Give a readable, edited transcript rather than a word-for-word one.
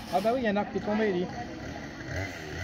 Ah bah oui, il y a un arc qui est tombé, lui.